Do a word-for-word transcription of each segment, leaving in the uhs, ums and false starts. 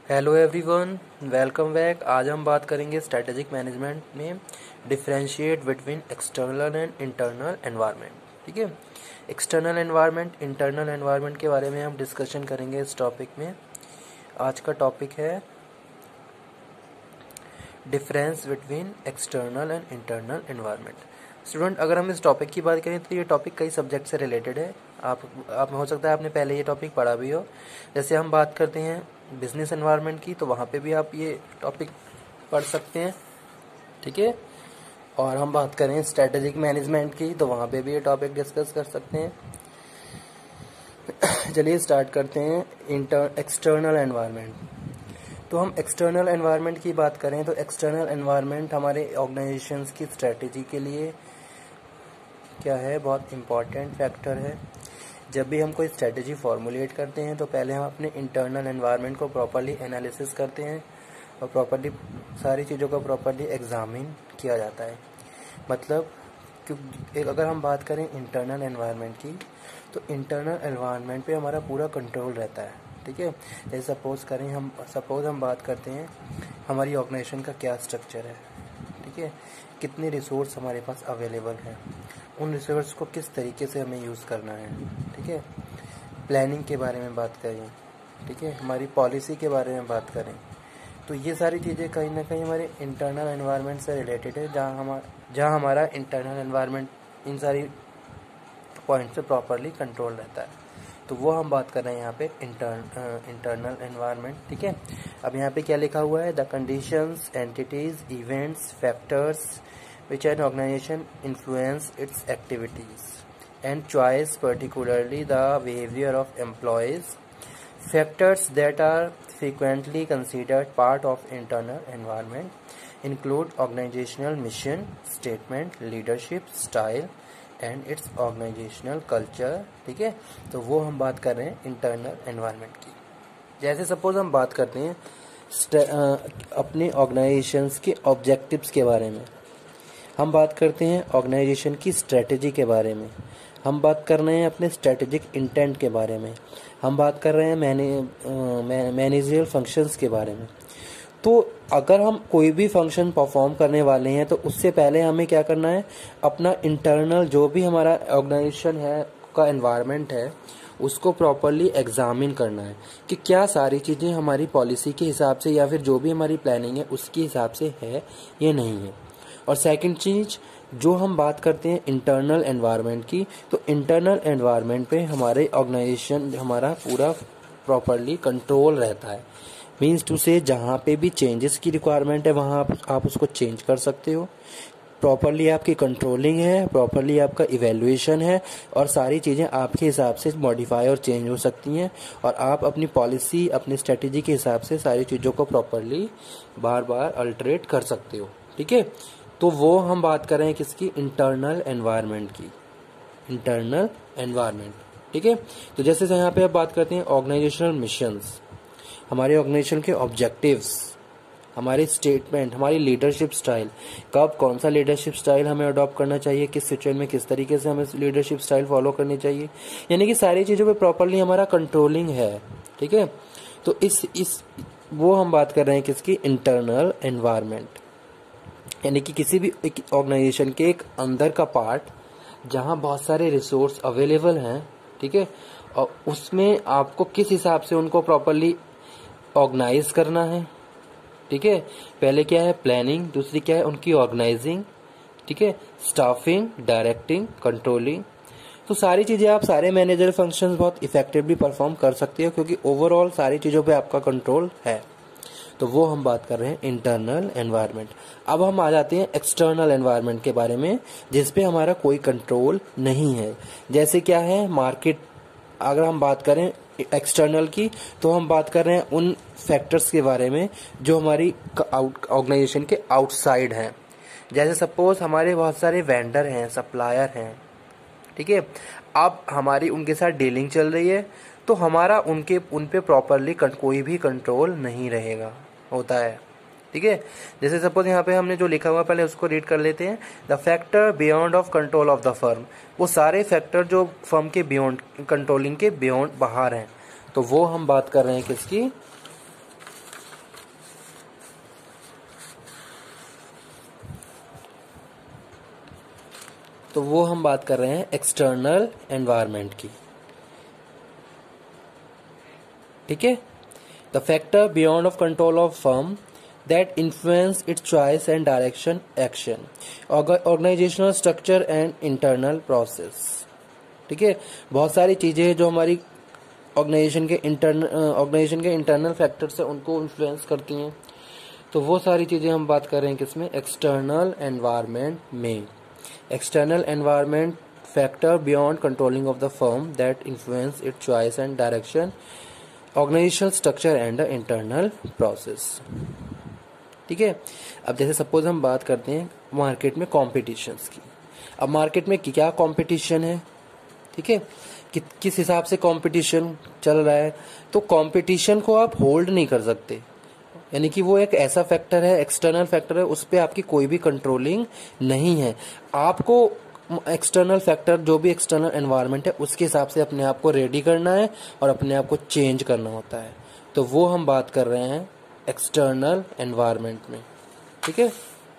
Hello everyone, welcome back. आज हम बात करेंगे स्ट्रेटेजिक मैनेजमेंट में differentiate between external and internal environment. ठीक है, एक्सटर्नल एनवायरनमेंट, इंटरनल एनवायरनमेंट के बारे में हम डिस्कशन करेंगे इस टॉपिक में। आज का टॉपिक है difference between external and internal environment. Student, अगर हम इस टॉपिक की बात करें तो ये टॉपिक कई सब्जेक्ट से रिलेटेड है। आप आप हो सकता है आपने पहले ये टॉपिक पढ़ा भी हो। जैसे हम बात करते हैं बिजनेस एनवायरनमेंट की, तो वहाँ पे भी आप ये टॉपिक पढ़ सकते हैं। ठीक है, और हम बात करें स्ट्रेटेजिक मैनेजमेंट की, तो वहाँ पे भी ये टॉपिक डिस्कस कर सकते हैं। चलिए स्टार्ट करते हैं इंटर एक्सटर्नल एनवायरनमेंट। तो हम एक्सटर्नल एनवायरनमेंट की बात करें तो एक्सटर्नल एनवायरनमेंट हमारे ऑर्गेनाइजेशंस की स्ट्रेटेजी के लिए क्या है, बहुत इम्पॉर्टेंट फैक्टर है। जब भी हम कोई स्ट्रेटेजी फॉर्मुलेट करते हैं तो पहले हम अपने इंटरनल एनवायरनमेंट को प्रॉपर्ली एनालिसिस करते हैं और प्रॉपर्ली सारी चीज़ों को प्रॉपर्ली एग्जामिन किया जाता है। मतलब क्योंकि एक अगर हम बात करें इंटरनल एनवायरनमेंट की, तो इंटरनल एनवायरनमेंट पे हमारा पूरा कंट्रोल रहता है। ठीक है, जैसे सपोज करें हम सपोज हम बात करते हैं हमारी ऑर्गेनाइजेशन का क्या स्ट्रक्चर है। ठीक है, कितने रिसोर्स हमारे पास अवेलेबल हैं, उन रिसोर्स को किस तरीके से हमें यूज़ करना है। ठीक है, प्लानिंग के बारे में बात करें। ठीक है, हमारी पॉलिसी के बारे में बात करें, तो ये सारी चीज़ें कहीं ना कहीं हमारे इंटरनल एनवायरनमेंट से रिलेटेड है, जहाँ हमारा जहाँ हमारा इंटरनल एनवायरनमेंट इन सारी पॉइंट से प्रॉपरली कंट्रोल रहता है। तो वो हम बात कर रहे हैं यहाँ पे इंटर्न इंटरनल एनवायरनमेंट। ठीक है, अब यहाँ पे क्या लिखा हुआ है, the conditions, entities, events, factors which an organization influence its activities and choice, particularly the behavior of employees. Factors that are frequently considered part of internal environment include organizational mission statement, leadership style and its organizational culture. ठीक है, तो वो हम बात कर रहे हैं internal environment की। जैसे सपोज हम बात करते हैं अपने ऑर्गेनाइजेशंस के ऑब्जेक्टिव्स के बारे में, हम बात करते हैं ऑर्गेनाइजेशन की स्ट्रेटजी के बारे में, हम बात कर रहे हैं अपने स्ट्रेटेजिक इंटेंट के बारे में, हम बात कर रहे हैं मैने मैनेजरियल फंक्शंस के बारे में। तो अगर हम कोई भी फंक्शन परफॉर्म करने वाले हैं तो उससे पहले हमें क्या करना है, अपना इंटरनल जो भी हमारा ऑर्गेनाइजेशन है का एनवायरनमेंट है उसको प्रॉपरली एग्जामिन करना है कि क्या सारी चीज़ें हमारी पॉलिसी के हिसाब से या फिर जो भी हमारी प्लानिंग है उसके हिसाब से है या नहीं है। और सेकंड चीज़ जो हम बात करते हैं इंटरनल एनवायरनमेंट की, तो इंटरनल एनवायरनमेंट पे हमारे ऑर्गेनाइजेशन हमारा पूरा प्रॉपरली कंट्रोल रहता है। मींस टू से जहाँ पे भी चेंजेस की रिक्वायरमेंट है वहाँ आप, आप उसको चेंज कर सकते हो। प्रॉपरली आपकी कंट्रोलिंग है, प्रॉपरली आपका इवेल्युएशन है और सारी चीज़ें आपके हिसाब से मॉडिफाई और चेंज हो सकती हैं और आप अपनी पॉलिसी अपनी स्ट्रेटेजी के हिसाब से सारी चीज़ों को प्रॉपरली बार बार अल्टरेट कर सकते हो। ठीक है, तो वो हम बात कर रहे हैं किसकी, इंटरनल एनवायरनमेंट की, इंटरनल एनवायरनमेंट। ठीक है, तो जैसे यहाँ पे आप बात करते हैं ऑर्गेनाइजेशनल मिशंस, हमारे ऑर्गेनाइजेशन के ऑब्जेक्टिव्स, हमारी स्टेटमेंट, हमारी लीडरशिप स्टाइल, कब कौन सा लीडरशिप स्टाइल हमें अडॉप्ट करना चाहिए, किस सिचुएशन में किस तरीके से हमें लीडरशिप स्टाइल फॉलो करनी चाहिए, यानी कि सारी चीज़ों पे प्रॉपरली हमारा कंट्रोलिंग है। ठीक है, तो इस इस वो हम बात कर रहे हैं किसकी, इंटरनल एनवायरनमेंट, यानी कि किसी भी ऑर्गेनाइजेशन के एक अंदर का पार्ट जहां बहुत सारे रिसोर्स अवेलेबल हैं। ठीक है, और उसमें आपको किस हिसाब से उनको प्रॉपरली ऑर्गेनाइज करना है। ठीक है, पहले क्या है प्लानिंग, दूसरी क्या है उनकी ऑर्गेनाइजिंग। ठीक है, स्टाफिंग, डायरेक्टिंग, कंट्रोलिंग। तो सारी चीजें आप सारे मैनेजर फंक्शंस बहुत इफेक्टिवली परफॉर्म कर सकते हो क्योंकि ओवरऑल सारी चीजों पे आपका कंट्रोल है। तो वो हम बात कर रहे हैं इंटरनल एनवायरनमेंट। अब हम आ जाते हैं एक्सटर्नल एनवायरनमेंट के बारे में जिसपे हमारा कोई कंट्रोल नहीं है। जैसे क्या है मार्केट, अगर हम बात करें एक्सटर्नल की तो हम बात कर रहे हैं उन फैक्टर्स के बारे में जो हमारी ऑर्गेनाइजेशन के आउटसाइड हैं। जैसे सपोज हमारे बहुत सारे वेंडर हैं, सप्लायर हैं। ठीक है, अब हमारी उनके साथ डीलिंग चल रही है तो हमारा उनके उन पे प्रॉपरली कोई भी कंट्रोल नहीं रहेगा होता है। ठीक है, जैसे सपोज यहाँ पे हमने जो लिखा हुआ पहले उसको रीड कर लेते हैं। The factor beyond of control of the firm, वो सारे फैक्टर जो फर्म के बियॉन्ड कंट्रोलिंग के बियॉन्ड बाहर हैं, तो वो हम बात कर रहे हैं किसकी, तो वो हम बात कर रहे हैं एक्सटर्नल एनवायरनमेंट की। ठीक है, the factor beyond of control of firm that influence its choice and direction action, organisational structure and internal process. ठीक है, बहुत सारी चीजें हैं जो हमारी ऑर्गेनाइजेशन के इंटरनल ऑर्गेनाइजेशन के इंटरनल फैक्टर से उनको इन्फ्लुएंस करती हैं। तो वो सारी चीजें हम बात कर रहे हैं किसमें, एक्सटर्नल एनवायरनमेंट में। External environment factor beyond controlling of the firm that influence its choice and direction, organisational structure and the internal process. ठीक है, अब जैसे सपोज हम बात करते हैं मार्केट में कॉम्पिटिशन्स की। अब मार्केट में क्या कॉम्पिटिशन है, ठीक है, कि, किस हिसाब से कंपटीशन चल रहा है। तो कंपटीशन को आप होल्ड नहीं कर सकते, यानी कि वो एक ऐसा फैक्टर है, एक्सटर्नल फैक्टर है, उस पर आपकी कोई भी कंट्रोलिंग नहीं है। आपको एक्सटर्नल फैक्टर, जो भी एक्सटर्नल एनवायरनमेंट है, उसके हिसाब से अपने आप को रेडी करना है और अपने आप को चेंज करना होता है। तो वो हम बात कर रहे हैं एक्सटर्नल एनवायरनमेंट में। ठीक है,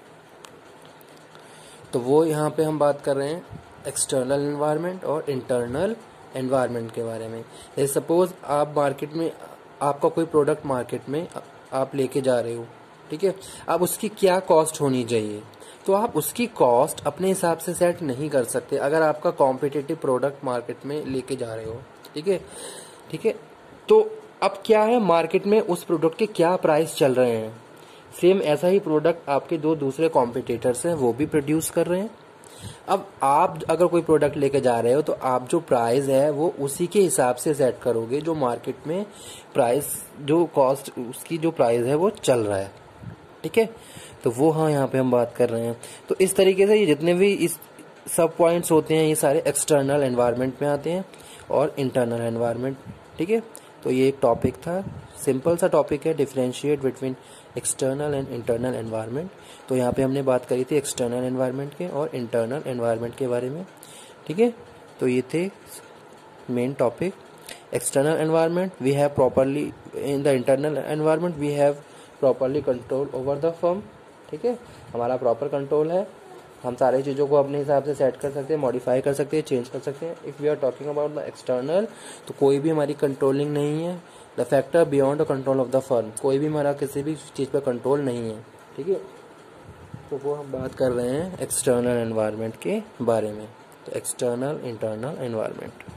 तो वो यहाँ पे हम बात कर रहे हैं एक्सटर्नल एनवायरनमेंट और इंटरनल एनवायरनमेंट के बारे में। जैसे सपोज आप मार्केट में, आपका कोई प्रोडक्ट मार्केट में आप लेके जा रहे हो, ठीक है, अब उसकी क्या कॉस्ट होनी चाहिए, तो आप उसकी कॉस्ट अपने हिसाब से सेट नहीं कर सकते अगर आपका कॉम्पिटिटिव प्रोडक्ट मार्केट में लेके जा रहे हो। ठीक है, ठीक है, तो अब क्या है, मार्केट में उस प्रोडक्ट के क्या प्राइस चल रहे हैं, सेम ऐसा ही प्रोडक्ट आपके दो दूसरे कॉम्पिटिटर्स हैं वो भी प्रोड्यूस कर रहे हैं। अब आप अगर कोई प्रोडक्ट लेके जा रहे हो तो आप जो प्राइस है वो उसी के हिसाब से सेट करोगे जो मार्केट में प्राइस, जो कॉस्ट उसकी जो प्राइस है वो चल रहा है। ठीक है, तो वो हाँ यहाँ पे हम बात कर रहे हैं। तो इस तरीके से ये जितने भी इस सब पॉइंट्स होते हैं ये सारे एक्सटर्नल एनवायरनमेंट में आते हैं और इंटरनल एनवायरनमेंट। ठीक है, तो ये एक टॉपिक था, सिंपल सा टॉपिक है, differentiate between external and internal environment. तो यहाँ पे हमने बात करी थी एक्सटर्नल एनवायरनमेंट के और इंटरनल एनवायरनमेंट के बारे में। ठीक है, तो ये थे main topic. External environment, we have properly in the internal environment we have properly control over the firm. ठीक है, हमारा प्रॉपर कंट्रोल है, हम सारी चीज़ों को अपने हिसाब से सेट कर सकते हैं, मॉडिफाई कर सकते हैं, चेंज कर सकते हैं। If we are talking about the external, तो कोई भी हमारी कंट्रोलिंग नहीं है। The factor beyond the control of the firm, कोई भी हमारा किसी भी चीज़ पर कंट्रोल नहीं है। ठीक है, तो वो हम बात कर रहे हैं एक्सटर्नल एनवायरनमेंट के बारे में। तो एक्सटर्नल इंटरनल एनवायरनमेंट।